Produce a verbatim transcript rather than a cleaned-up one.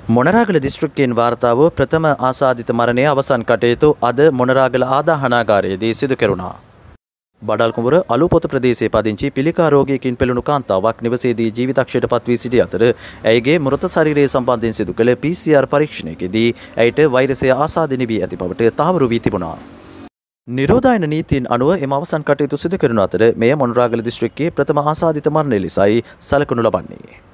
මොනරාගල දිස්ත්‍රික්කයෙන් වාර්තා වූ ප්‍රථම ආසාදිත මරණය අවසන් කටයුතු අද මොනරාගල ආදාහනාගාරයේදී සිදු කෙරුණා. බඩල්කුඹුර අලුපොත ප්‍රදේශයේ පදිංචි පිළිකා රෝගියකින් පෙළුණු කාන්තාවක් නිවසේදී ජීවිතක්ෂයට පත්වී සිටි අතර ඇයගේ මෘත ශරීරය සම්බන්ධයෙන් සිදු කළ පී සී ආර් පරීක්ෂණයකදී ඇයට වෛරසය ආසාදිත වී ඇති බවට තහවුරු වී තිබුණා. නිරෝධායන නීතීන් අනුව එම අවසන් කටයුතු සිදු කරන අතර මෙය මොනරාගල දිස්ත්‍රික්කයේ ප්‍රථම ආසාදිත මරණය ලෙසයි සැලකනු ලබන්නේ.